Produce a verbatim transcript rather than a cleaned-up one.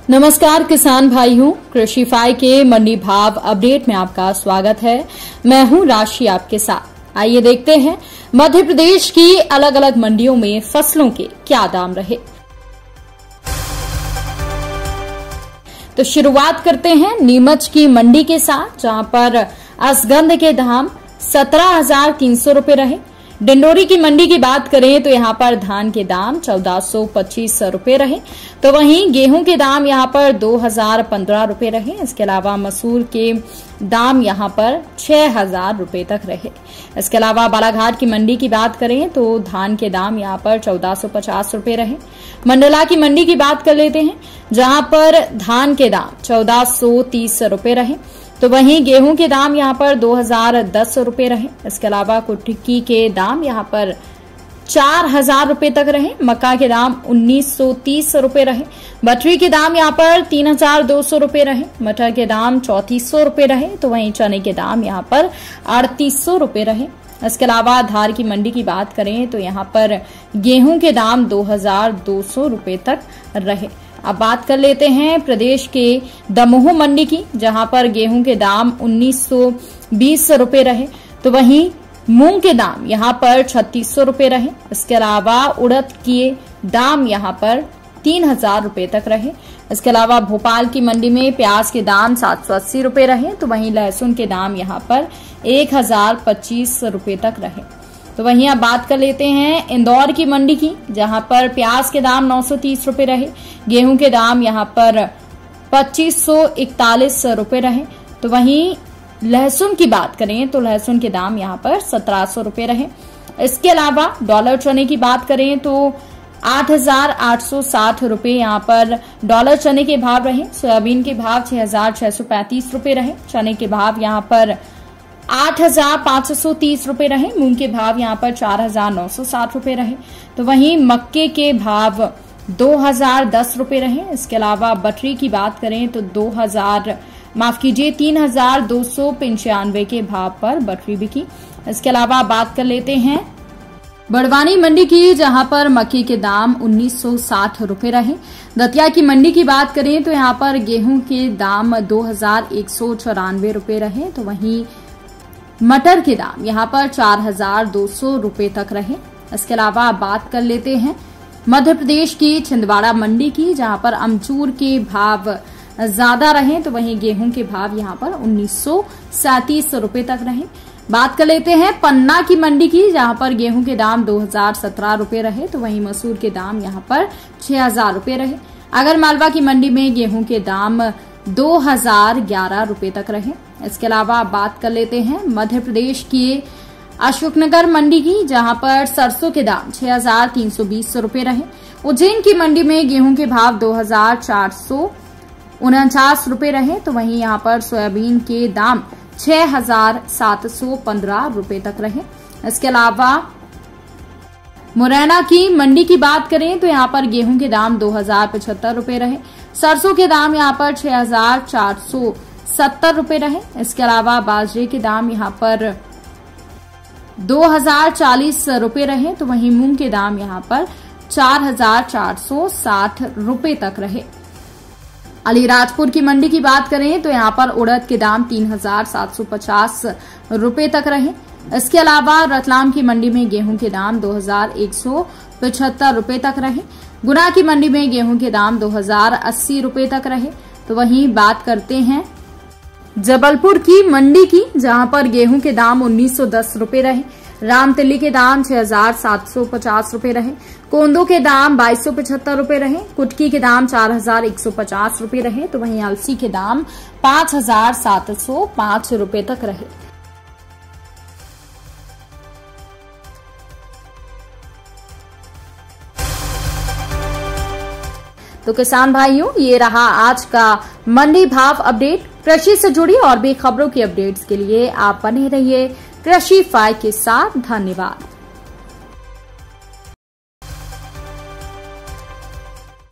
नमस्कार किसान भाइयों, कृषि फाई के मंडी भाव अपडेट में आपका स्वागत है। मैं हूं राशि आपके साथ। आइए देखते हैं मध्य प्रदेश की अलग अलग मंडियों में फसलों के क्या दाम रहे। तो शुरुआत करते हैं नीमच की मंडी के साथ, जहां पर असगंध के दाम सत्रह हजार तीन सौ रूपये रहे। डिंडोरी की मंडी की बात करें तो यहां पर धान के दाम चौदह सौ पच्चीस रूपये रहे। तो वहीं गेहूं के दाम यहां पर दो हजार पंद्रह रूपये रहे। इसके अलावा मसूर के दाम यहां पर छह हजार रूपये तक रहे। इसके अलावा बालाघाट की मंडी की बात करें तो धान के दाम यहां पर चौदह सौ पचास रूपये रहे। मंडला की मंडी की बात कर लेते हैं, जहां पर धान के दाम चौदह सौ तीस रूपये रहे। तो वहीं गेहूं के दाम यहां पर दो हजार दस रूपये रहे। इसके अलावा कुटकी के दाम यहां पर चार हजार रूपये तक रहे। मक्का के दाम उन्नीस सौ तीस रूपये रहे। बटरी के दाम यहां पर तीन हजार दो सौ रूपये रहे। मटर के दाम चौतीस सौ रूपये रहे। तो वहीं चने के दाम यहां पर अड़तीस सौ रूपये रहे। इसके अलावा धार की मंडी की बात करें तो यहां पर गेहूं के दाम दो हजार दो सौ रूपये तक रहे। अब बात कर लेते हैं प्रदेश के दमोह मंडी की, जहां पर गेहूं के दाम उन्नीस सौ बीस रूपये रहे। तो वहीं मूंग के दाम यहां पर छत्तीस सौ रूपये रहे। इसके अलावा उड़द के दाम यहां पर तीन हजार रूपये तक रहे। इसके अलावा भोपाल की मंडी में प्याज के दाम सात सौ अस्सी रूपये रहे। तो वहीं लहसुन के दाम यहां पर एक हजार पच्चीस रूपये तक रहे। तो वहीं अब बात कर लेते हैं इंदौर की मंडी की, जहां पर प्याज के दाम नौ सौ तीस रूपये रहे। गेहूं के दाम यहां पर पच्चीस सौ इकतालीस रूपये रहे। तो वहीं लहसुन की बात करें तो लहसुन के दाम यहां पर सत्रह सौ रूपये रहे। इसके अलावा डॉलर चने की बात करें तो आठ हजार आठ सौ साठ रूपये यहां पर डॉलर चने के भाव रहे। सोयाबीन के भाव छह हजार छह सौ पैंतीस रूपये रहे। चने के भाव यहां पर आठ हजार पांच सौ तीस रूपये रहे। मूंग के भाव यहां पर चार हजार नौ सौ साठ रूपये रहे। तो वहीं मक्के के भाव दो हजार दस रूपये रहे। इसके अलावा बटरी की बात करें तो दो हजार माफ कीजिए तीन हजार दो सौ पंचानवे के भाव पर बटरी बिकी। इसके अलावा बात कर लेते हैं बड़वानी मंडी की, जहां पर मक्के के दाम उन्नीस सौ साठ रूपये रहे। दतिया की मंडी की बात करें तो यहां पर गेहूं के दाम दो हजार एक सौ चौरानवे रूपये रहे। तो वहीं मटर के दाम यहां पर चार हजार दो सौ रूपये तक रहे। इसके अलावा बात कर लेते हैं मध्य प्रदेश की छिंदवाड़ा मंडी की, जहां पर अमचूर के भाव ज्यादा रहे। तो वहीं गेहूं के भाव यहां पर उन्नीस सौ सैंतीस रूपये तक रहे। बात कर लेते हैं पन्ना की मंडी की, जहां पर गेहूं के दाम दो हजार सत्रह रूपये रहे। तो वहीं मसूर के दाम यहां पर छह हजार रूपये रहे। अगर मालवा की मंडी में गेहूं के दाम दो हजार ग्यारह रूपये तक रहे। इसके अलावा बात कर लेते हैं मध्य प्रदेश की अशोकनगर मंडी की, जहां पर सरसों के दाम छह हजार तीन सौ बीस रूपये रहे। उज्जैन की मंडी में गेहूं के भाव दो हजार चार सौ उनचास रूपये रहे। तो वहीं यहां पर सोयाबीन के दाम छह हजार सात सौ पंद्रह रूपये तक रहे। इसके अलावा मुरैना की मंडी की बात करें तो यहां पर गेहूं के दाम दो हजार पचहत्तर रूपये रहे। सरसों के दाम यहां पर छह हजार चार सौ सत्तर रूपये रहे। इसके अलावा बाजरे के दाम यहां पर दो हजार चालीस रूपये रहे। तो वहीं मूंग के दाम यहां पर चार हजार चार सौ साठ रूपये तक रहे। अलीराजपुर की मंडी की बात करें तो यहां पर उड़द के दाम तीन हजार सात सौ पचास रूपये तक रहे। इसके अलावा रतलाम की मंडी में गेहूं के दाम दो हजार एक सौ पचहत्तर रूपये तक रहे। गुना की मंडी में गेहूं के दाम दो हजार अस्सी रूपये तक रहे। तो वहीं बात करते हैं जबलपुर की मंडी की, जहां पर गेहूं के दाम उन्नीस सौ दस रूपये रहे। रामतिली के दाम छह हजार सात सौ पचास रूपये रहे। कोंदो के दाम बाईस सौ पचहत्तर रूपये रहे। कुटकी के दाम चार हजार एक सौ पचास रूपये रहे। तो वहीं अलसी के दाम पांच हजार सात सौ पांच रूपये तक रहे। तो किसान भाइयों, ये रहा आज का मंडी भाव अपडेट। कृषि से जुड़ी और भी खबरों की अपडेट्स के लिए आप बने रहिए कृषि फाई के साथ। धन्यवाद।